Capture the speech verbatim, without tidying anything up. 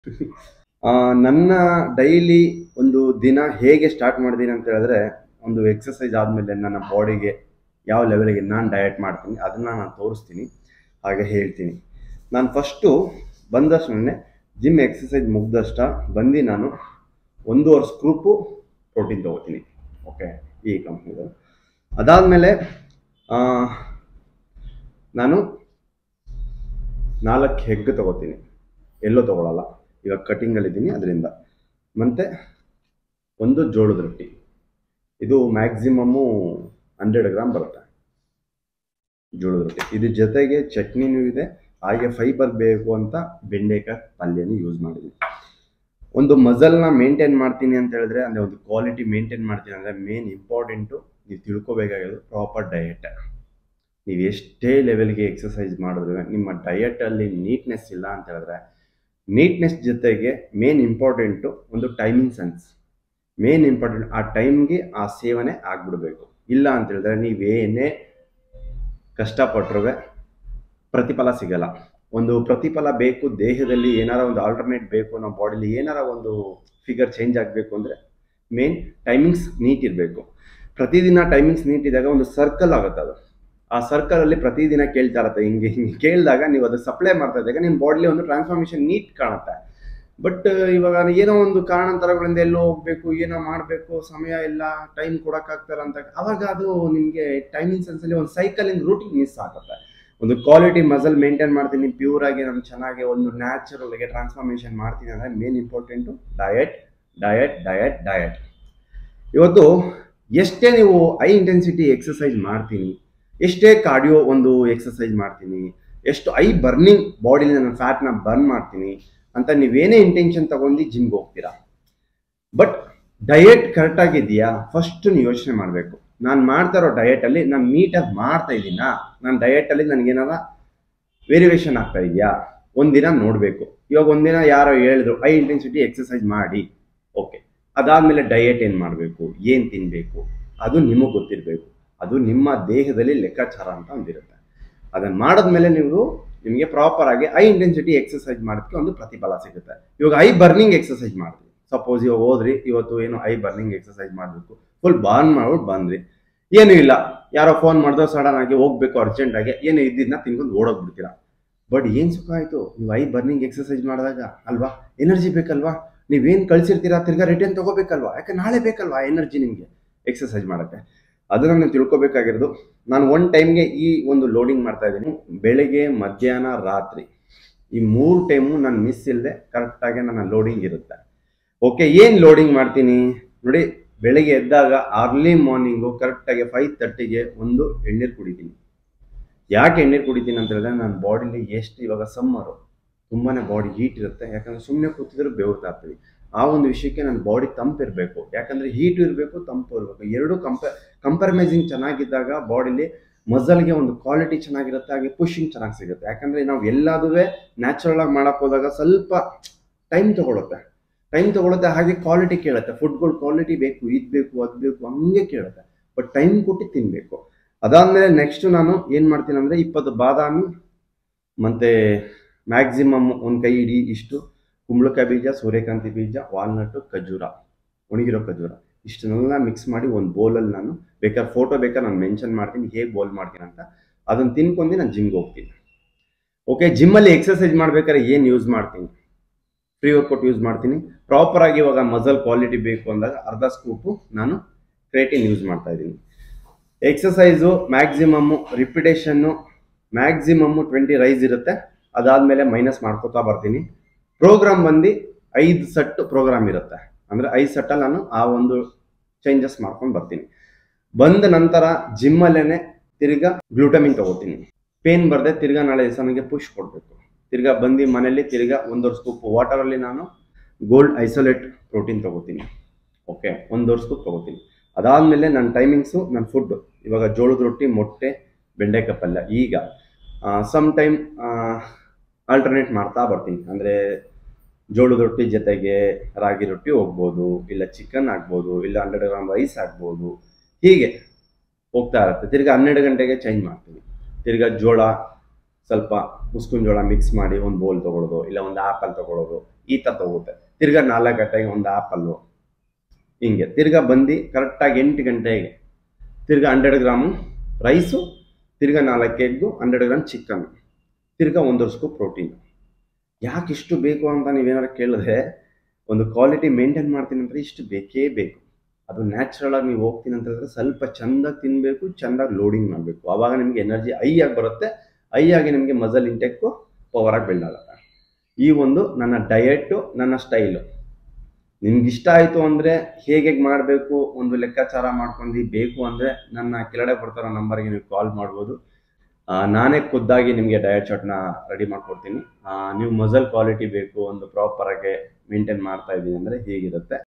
ಆ, ನನ್ನ ಡೈಲಿ ಒಂದು ದಿನ ಹೇಗೆ ಸ್ಟಾರ್ಟ್ ಮಾಡಿದ್ದೀನಿ ಅಂತ ಹೇಳಿದ್ರೆ, ಒಂದು ಎಕ್ಸಸೈಸ್ ಆದಮೇಲೆ ನನ್ನ ಬಾಡಿಗೆ ಯಾವ ಲೆವೆಲ್ಗೆ ನಾನು ಡಯಟ್ ಮಾಡ್ತೀನಿ ಅದನ್ನು ನಾನು ತೋರಿಸ್ತೀನಿ, ಹಾಗೆ ಹೇಳ್ತೀನಿ. ನಾನು ಫಸ್ಟು ಬಂದಷ್ಟೇ ಜಿಮ್ ಎಕ್ಸಸೈಸ್ ಮುಗ್ದಷ್ಟ ಬಂದು ನಾನು ಒಂದೂವರೆ ಸ್ಕ್ರೂಪು ಪ್ರೋಟೀನ್ ತೊಗೋತೀನಿ. ಓಕೆ, ಈ ಕಂಪ್ನಿದು. ಅದಾದಮೇಲೆ ನಾನು ನಾಲ್ಕು ಹೆಗ್ ತೊಗೋತೀನಿ, ಎಲ್ಲೋ ತೊಗೊಳಲ್ಲ, ಇವಾಗ ಕಟಿಂಗಲ್ಲಿದ್ದೀನಿ ಅದರಿಂದ. ಮತ್ತು ಒಂದು ಜೋಳದ ರೊಟ್ಟಿ, ಇದು ಮ್ಯಾಕ್ಸಿಮಮ್ಮು ಹಂಡ್ರೆಡ್ ಗ್ರಾಮ್ ಬರುತ್ತೆ ಜೋಳದ ರೊಟ್ಟಿ. ಇದ್ರ ಜೊತೆಗೆ ಚಟ್ನಿನೂ ಇದೆ, ಹಾಗೆ ಫೈಬರ್ ಬೇಕು ಅಂತ ಬೆಂಡೆಕಾಯಿ ಪಲ್ಯನೂ ಯೂಸ್ ಮಾಡಿದ್ದೀನಿ. ಒಂದು ಮಸಲ್ನ ಮೇಂಟೈನ್ ಮಾಡ್ತೀನಿ ಅಂತ ಹೇಳಿದ್ರೆ, ಅಂದರೆ ಒಂದು ಕ್ವಾಲಿಟಿ ಮೇಂಟೈನ್ ಮಾಡ್ತೀನಿ ಅಂದರೆ ಮೇನ್ ಇಂಪಾರ್ಟೆಂಟು ನೀವು ತಿಳ್ಕೊಬೇಕಾಗಿರೋದು ಪ್ರಾಪರ್ ಡಯಟ್. ನೀವು ಎಷ್ಟೇ ಲೆವೆಲ್ಗೆ ಎಕ್ಸಸೈಸ್ ಮಾಡಿದ್ರೆ ನಿಮ್ಮ ಡಯಟಲ್ಲಿ ನೀಟ್ನೆಸ್ ಇಲ್ಲ ಅಂತ ಹೇಳಿದ್ರೆ, ನೀಟ್ನೆಸ್ ಜೊತೆಗೆ ಮೇನ್ ಇಂಪಾರ್ಟೆಂಟು ಒಂದು ಟೈಮಿಂಗ್ ಸೆನ್ಸ್. ಮೇನ್ ಇಂಪಾರ್ಟೆಂಟ್ ಆ ಟೈಮ್ಗೆ ಆ ಸೇವನೆ ಆಗಿಬಿಡ್ಬೇಕು. ಇಲ್ಲ ಅಂತ ಹೇಳಿದ್ರೆ ನೀವೇನೇ ಕಷ್ಟಪಟ್ಟರೂ ಪ್ರತಿಫಲ ಸಿಗಲ್ಲ. ಒಂದು ಪ್ರತಿಫಲ ಬೇಕು, ದೇಹದಲ್ಲಿ ಏನಾರ ಒಂದು ಆಲ್ಟರ್ನೇಟ್ ಬೇಕು, ನಮ್ಮ ಬಾಡಿಲಿ ಏನಾರ ಒಂದು ಫಿಗರ್ ಚೇಂಜ್ ಆಗಬೇಕು ಅಂದರೆ ಮೇನ್ ಟೈಮಿಂಗ್ಸ್ ನೀಟ್ ಇರಬೇಕು. ಪ್ರತಿದಿನ ಟೈಮಿಂಗ್ಸ್ ನೀಟ್ ಇದ್ದಾಗ ಒಂದು ಸರ್ಕಲ್ ಆಗುತ್ತೆ. ಅದು ಆ ಸರ್ಕಲಲ್ಲಿ ಪ್ರತಿದಿನ ಕೇಳ್ತಾ ಇರುತ್ತೆ, ಹಿಂಗೆ ಹಿಂಗೆ ಕೇಳಿದಾಗ ನೀವು ಅದು ಸಪ್ಲೈ ಮಾಡ್ತಾ ಇದ್ದಾಗ ನಿಮ್ಮ ಬಾಡಿಲಿ ಒಂದು ಟ್ರಾನ್ಸ್ಫಾರ್ಮೇಷನ್ ನೀಟ್ ಕಾಣುತ್ತೆ. ಬಟ್ ಇವಾಗ ಏನೋ ಒಂದು ಕಾರಣಾಂತರಗಳಿಂದ ಎಲ್ಲೋ ಹೋಗಬೇಕು, ಏನೋ ಮಾಡಬೇಕು, ಸಮಯ ಇಲ್ಲ, ಟೈಮ್ ಕೊಡೋಕ್ಕಾಗ್ತಾರ ಅಂತ, ಅವಾಗ ಅದು ನಿಮಗೆ ಟೈಮಿಂಗ್ ಸೆನ್ಸಲ್ಲಿ ಒಂದು ಸೈಕಲಿಂದ ರೂಟಿಂಗ್ ಮಿಸ್ ಆಗುತ್ತೆ. ಒಂದು ಕ್ವಾಲಿಟಿ ಮಸಲ್ ಮೇಂಟೈನ್ ಮಾಡ್ತೀನಿ, ಪ್ಯೂರ್ ಆಗಿ ನಾನು ಚೆನ್ನಾಗಿ ಒಂದು ನ್ಯಾಚುರಲ್ಗೆ ಟ್ರಾನ್ಸ್ಫಾರ್ಮೇಷನ್ ಮಾಡ್ತೀನಿ ಅಂದರೆ main important diet diet diet diet. ಇವತ್ತು ಎಷ್ಟೇ ನೀವು ಹೈ ಇಂಟೆನ್ಸಿಟಿ ಎಕ್ಸಸೈಸ್ ಮಾಡ್ತೀನಿ, ಎಷ್ಟೇ ಕಾರ್ಡಿಯೋ ಒಂದು ಎಕ್ಸಸೈಸ್ ಮಾಡ್ತೀನಿ, ಎಷ್ಟು ಹೈ ಬರ್ನಿಂಗ್ ಬಾಡಿಲಿ ನಾನು ಫ್ಯಾಟ್ನ ಬರ್ನ್ ಮಾಡ್ತೀನಿ ಅಂತ ನೀವೇನೇ ಇಂಟೆನ್ಷನ್ ತಗೊಂಡು ಜಿಮ್ಗೆ ಹೋಗ್ತೀರಾ, ಬಟ್ ಡಯಟ್ ಕರೆಕ್ಟಾಗಿದೆಯಾ ಫಸ್ಟ್ ನೀವು ಯೋಚನೆ ಮಾಡಬೇಕು. ನಾನು ಮಾಡ್ತಾ ಇರೋ ಡಯಟಲ್ಲಿ ನಾನು ನೀಟಾಗಿ ಮಾಡ್ತಾ ಇದ್ದೀನಾ, ನಾನು ಡಯಟಲ್ಲಿ ನನಗೇನಾರ ವೇರಿಯೇಷನ್ ಆಗ್ತಾ ಇದೆಯಾ, ಒಂದಿನ ನೋಡಬೇಕು. ಇವಾಗ ಒಂದಿನ ಯಾರೋ ಹೇಳಿದ್ರು ಹೈ ಇಂಟೆನ್ಸಿಟಿ ಎಕ್ಸಸೈಸ್ ಮಾಡಿ, ಓಕೆ, ಅದಾದಮೇಲೆ ಡಯಟ್ ಏನು ಮಾಡಬೇಕು, ಏನು ತಿನ್ನಬೇಕು ಅದು ನಿಮಗೆ ಗೊತ್ತಿರಬೇಕು. ಅದು ನಿಮ್ಮ ದೇಹದಲ್ಲಿ ಲೆಕ್ಕಾಚಾರ ಅಂತ ಒಂದಿರುತ್ತೆ. ಅದನ್ನು ಮಾಡಿದ್ಮೇಲೆ ನೀವು ನಿಮಗೆ ಪ್ರಾಪರಾಗಿ ಹೈ ಇಂಟೆನ್ಸಿಟಿ ಎಕ್ಸಸೈಸ್ ಮಾಡೋದಕ್ಕೆ ಒಂದು ಪ್ರತಿಫಲ ಸಿಗುತ್ತೆ. ಇವಾಗ ಹೈ ಬರ್ನಿಂಗ್ ಎಕ್ಸಸೈಸ್ ಮಾಡ್ತೀವಿ, ಸಪೋಸ್ ಇವಾಗ ಹೋದ್ರಿ, ಇವತ್ತು ಏನು ಹೈ ಬರ್ನಿಂಗ್ ಎಕ್ಸಸೈಸ್ ಮಾಡಬೇಕು, ಫುಲ್ ಬರ್ನ್ ಮಾಡ್ಬಿಟ್ಟು ಬಂದ್ರಿ, ಏನೂ ಇಲ್ಲ, ಯಾರೋ ಫೋನ್ ಮಾಡಿದ್ರು ಸಡನ್ ಆಗಿ ಹೋಗ್ಬೇಕು ಅರ್ಜೆಂಟಾಗಿ, ಏನು ಇದ್ದಿದ್ದನ್ನ ತಿನ್ಕೊಂಡು ಓಡೋಗ್ಬಿಡ್ತೀರಾ. ಬಟ್ ಏನು ಸುಖ ಆಯಿತು ನೀವು ಹೈ ಬರ್ನಿಂಗ್ ಎಕ್ಸಸೈಸ್ ಮಾಡಿದಾಗ ಅಲ್ವಾ, ಎನರ್ಜಿ ಬೇಕಲ್ವಾ, ನೀವೇನು ಕಳಿಸಿರ್ತೀರಾ ತಿರ್ಗಾ ರಿಟರ್ನ್ ತೊಗೋಬೇಕಲ್ವಾ, ಯಾಕೆ ನಾಳೆ ಬೇಕಲ್ವಾ ಎನರ್ಜಿ ನಿಮಗೆ ಎಕ್ಸಸೈಸ್ ಮಾಡೋಕ್ಕೆ. ಅದನ್ನು ನೀವು ತಿಳ್ಕೊಬೇಕಾಗಿರೋದು. ನಾನು ಒನ್ ಟೈಮ್ಗೆ ಈ ಒಂದು ಲೋಡಿಂಗ್ ಮಾಡ್ತಾ ಇದ್ದೀನಿ, ಬೆಳಗ್ಗೆ ಮಧ್ಯಾಹ್ನ ರಾತ್ರಿ ಈ ಮೂರು ಟೈಮು ನಾನು ಮಿಸ್ ಇಲ್ಲದೆ ಕರೆಕ್ಟಾಗಿ ನನ್ನ ಲೋಡಿಂಗ್ ಇರುತ್ತೆ. ಓಕೆ, ಏನು ಲೋಡಿಂಗ್ ಮಾಡ್ತೀನಿ ನೋಡಿ, ಬೆಳಗ್ಗೆ ಎದ್ದಾಗ ಅರ್ಲಿ ಮಾರ್ನಿಂಗು ಕರೆಕ್ಟಾಗಿ ಫೈವ್ ತರ್ಟಿಗೆ ಒಂದು ಎಣ್ಣೀರು ಕುಡಿತೀನಿ. ಯಾಕೆ ಎಣ್ಣೀರು ಕುಡಿತೀನಿ ಅಂತ ಹೇಳಿದ್ರೆ, ನನ್ನ ಬಾಡಿಲಿ ಎಷ್ಟು ಇವಾಗ ಸಮ್ಮರು ತುಂಬಾ ಬಾಡಿ ಹೀಟ್ ಇರುತ್ತೆ, ಯಾಕಂದರೆ ಸುಮ್ಮನೆ ಕೂತಿದ್ರು ಬೆವರ್ತಾ ಇರ್ತೀವಿ. ಆ ಒಂದು ವಿಷಯಕ್ಕೆ ನನ್ನ ಬಾಡಿ ತಂಪಿರಬೇಕು, ಯಾಕಂದರೆ ಹೀಟು ಇರಬೇಕು, ತಂಪು ಇರಬೇಕು, ಎರಡೂ ಕಂಪೆ ಕಂಪರ್ಮೈಸಿಂಗ್ ಚೆನ್ನಾಗಿದ್ದಾಗ ಬಾಡಿಲಿ ಮಸಲ್ಗೆ ಒಂದು ಕ್ವಾಲಿಟಿ ಚೆನ್ನಾಗಿರುತ್ತೆ, ಹಾಗೆ ಪುಷಿಂಗ್ ಚೆನ್ನಾಗಿ ಸಿಗುತ್ತೆ. ಯಾಕಂದರೆ ನಾವು ಎಲ್ಲದೂ ನ್ಯಾಚುರಲ್ ಆಗಿ ಮಾಡೋಕ್ಕೆ ಹೋದಾಗ ಸ್ವಲ್ಪ ಟೈಮ್ ತೊಗೊಳುತ್ತೆ ಟೈಮ್ ತೊಗೊಳುತ್ತೆ ಹಾಗೆ ಕ್ವಾಲಿಟಿ ಕೇಳುತ್ತೆ. ಫುಡ್ಗಳು ಕ್ವಾಲಿಟಿ ಬೇಕು, ಇದು ಬೇಕು, ಅದು ಬೇಕು, ಹಂಗೆ ಕೇಳುತ್ತೆ. ಬಟ್ ಟೈಮ್ ಕೊಟ್ಟು ತಿನ್ನಬೇಕು. ಅದಾದಮೇಲೆ ನೆಕ್ಸ್ಟು ನಾನು ಏನು ಮಾಡ್ತೀನಿ ಅಂದರೆ, ಇಪ್ಪತ್ತು ಬಾದಾಮಿ ಮತ್ತು ಮ್ಯಾಕ್ಸಿಮಮ್ ಒಂದು ಕೈ ಇಡೀ ಇಷ್ಟು ಕುಂಬಳಕಾಯಿ ಬೀಜ, ಸೂರ್ಯಕಾಂತಿ ಬೀಜ, ವಾಲ್ನಟ್ಟು, ಖಜೂರ, ಒಣಗಿರೋ ಖಜೂರ, ಇಷ್ಟನ್ನೆಲ್ಲ ಮಿಕ್ಸ್ ಮಾಡಿ ಒಂದು ಬೌಲಲ್ಲಿ ನಾನು ಬೇಕಾದ್ರೆ ಫೋಟೋ ಬೇಕಾದ್ರೆ ನಾನು ಮೆನ್ಷನ್ ಮಾಡ್ತೀನಿ ಹೇಗೆ ಬೌಲ್ ಮಾಡ್ತೀನಿ ಅಂತ. ಅದನ್ನು ತಿನ್ಕೊಂಡು ನಾನು ಜಿಮ್ಗೆ ಹೋಗ್ತೀನಿ. ಓಕೆ, ಜಿಮ್ಮಲ್ಲಿ ಎಕ್ಸಸೈಸ್ ಮಾಡ್ಬೇಕಾದ್ರೆ ಏನು ಯೂಸ್ ಮಾಡ್ತೀನಿ, ಪ್ರೀ ವರ್ಕೌಟ್ ಯೂಸ್ ಮಾಡ್ತೀನಿ. ಪ್ರಾಪರಾಗಿ ಇವಾಗ ಮಸಲ್ ಕ್ವಾಲಿಟಿ ಬೇಕು ಅಂದಾಗ ಅರ್ಧ ಸ್ಕೂಪು ನಾನು ಕ್ರೇಟಿನ್ ಯೂಸ್ ಮಾಡ್ತಾ ಇದ್ದೀನಿ. Exercise maximum repetition maximum twenty ರೈಸ್ ಇರುತ್ತೆ, ಅದಾದಮೇಲೆ ಮೈನಸ್ ಮಾಡ್ಕೋತಾ ಬರ್ತೀನಿ. ಪ್ರೋಗ್ರಾಮ್ ಬಂದು ಐದು ಸೆಟ್ ಪ್ರೋಗ್ರಾಮ್ ಇರುತ್ತೆ, ಅಂದರೆ ಐದು ಸೆಟ್ಟಲ್ಲಿ ನಾನು ಆ ಒಂದು ಚೇಂಜಸ್ ಮಾಡ್ಕೊಂಡು ಬರ್ತೀನಿ. ಬಂದ ನಂತರ ಜಿಮ್ಮಲ್ಲೇ ತಿರ್ಗಾ ಗ್ಲೂಟಮಿನ್ ತೊಗೋತೀನಿ. ಪೇನ್ ಬರದೆ ತಿರ್ಗಾ ನಾಳೆ ದಿವಸ ನನಗೆ ಪುಷ್ ಕೊಡಬೇಕು. ತಿರ್ಗಾ ಬಂದು ಮನೇಲಿ ತಿರ್ಗಾ ಒಂದೂವರೆ ಸ್ಕೂಪ್ ವಾಟರಲ್ಲಿ ನಾನು ಗೋಲ್ಡ್ ಐಸೋಲೇಟ್ ಪ್ರೋಟೀನ್ ತೊಗೋತೀನಿ. ಓಕೆ, ಒಂದೂವರೆ ಸ್ಕೂಪ್ ತೊಗೋತೀನಿ. ಅದಾದಮೇಲೆ ನನ್ನ ಟೈಮಿಂಗ್ಸು, ನನ್ನ ಫುಡ್ಡು ಇವಾಗ ಜೋಳದ ರೊಟ್ಟಿ, ಮೊಟ್ಟೆ, ಬೆಂಡೆಕಾಯಿ ಪಲ್ಯ. ಈಗ ಸಮ್ ಟೈಮ್ ಆಲ್ಟರ್ನೇಟ್ ಮಾಡ್ತಾ ಬರ್ತೀನಿ, ಅಂದರೆ ಜೋಳದ ರೊಟ್ಟಿ ಜೊತೆಗೆ ರಾಗಿ ರೊಟ್ಟಿ ಹೋಗ್ಬೋದು, ಇಲ್ಲ ಚಿಕನ್ ಆಗ್ಬೋದು, ಇಲ್ಲ ಹಂಡ್ರೆಡ್ ಗ್ರಾಮ್ ರೈಸ್ ಆಗ್ಬೋದು, ಹೀಗೆ ಹೋಗ್ತಾ ಇರುತ್ತೆ. ತಿರ್ಗಾ ಹನ್ನೆರಡು ಗಂಟೆಗೆ ಚೇಂಜ್ ಮಾಡ್ತೀನಿ. ತಿರ್ಗಾ ಜೋಳ ಸ್ವಲ್ಪ ಮುಸ್ಕಿನ ಜೋಳ ಮಿಕ್ಸ್ ಮಾಡಿ ಒಂದು ಬೌಲ್ ತೊಗೊಳೋದು, ಇಲ್ಲ ಒಂದು ಆ್ಯಪಲ್ ತೊಗೊಳೋದು, ಈ ಥರ ತಗೋತೆ. ತಿರ್ಗಾ ನಾಲ್ಕು ಗಂಟೆಗೆ ಒಂದು ಆ್ಯಪಲ್ಲು, ಹಿಂಗೆ ತಿರ್ಗಾ ಬಂದು ಕರೆಕ್ಟಾಗಿ ಎಂಟು ಗಂಟೆಗೆ ತಿರ್ಗಾ ಹಂಡ್ರೆಡ್ ಗ್ರಾಮು ರೈಸು, ತಿರ್ಗಾ ನಾಲ್ಕು ಎಗ್ಗು, ಹಂಡ್ರೆಡ್ ಗ್ರಾಮ್ ಚಿಕನ್, ತಿರ್ಗಾ ಒಂದೂವರೆ ಸ್ಕೂಪ್ ಪ್ರೋಟೀನ್. ಯಾಕೆ ಇಷ್ಟು ಬೇಕು ಅಂತ ನೀವೇನಾರು ಕೇಳಿದ್ರೆ, ಒಂದು ಕ್ವಾಲಿಟಿ ಮೇಂಟೈನ್ ಮಾಡ್ತೀನಿ ಅಂದರೆ ಇಷ್ಟು ಬೇಕೇ ಬೇಕು. ಅದು ನ್ಯಾಚುರಲ್ ಆಗಿ ನೀವು ಹೋಗ್ತೀನಿ ಅಂತ ಹೇಳಿದ್ರೆ ಸ್ವಲ್ಪ ಚೆಂದಾಗಿ ತಿನ್ನಬೇಕು, ಚೆಂದಾಗಿ ಲೋಡಿಂಗ್ ಮಾಡಬೇಕು. ಆವಾಗ ನಿಮಗೆ ಎನರ್ಜಿ ಹೈ ಆಗಿ ಬರುತ್ತೆ, ಹೈ ಆಗಿ ನಿಮಗೆ ಮಸಲ್ ಇಂಟೆಕ್ಕು ಪವರಾಗಿ ಬಿಲ್ಡ್ ಆಗುತ್ತೆ. ಈ ಒಂದು ನನ್ನ ಡಯೆಟ್ಟು, ನನ್ನ ಸ್ಟೈಲು ನಿಮ್ಗೆ ಇಷ್ಟ ಆಯಿತು ಅಂದರೆ ಹೇಗೆ ಹೇಗೆ ಮಾಡಬೇಕು ಒಂದು ಲೆಕ್ಕಾಚಾರ ಮಾಡ್ಕೊಂಡು ಬೇಕು ಅಂದರೆ ನನ್ನ ಕೆಳಗಡೆ ಬರ್ತಾರೋ ನಂಬರ್ಗೆ ನೀವು ಕಾಲ್ ಮಾಡ್ಬೋದು. ನಾನೇ ಖುದ್ದಾಗಿ ನಿಮಗೆ ಡಯಟ್ ಚಾರ್ಟ್ನ ರೆಡಿ ಮಾಡಿಕೊಡ್ತೀನಿ. ನೀವು ಮಸಲ್ ಕ್ವಾಲಿಟಿ ಬೇಕು, ಒಂದು ಪ್ರಾಪರಾಗಿ ಮೇಂಟೈನ್ ಮಾಡ್ತಾ ಇದ್ದೀನಿ ಅಂದರೆ ಹೀಗಿರುತ್ತೆ.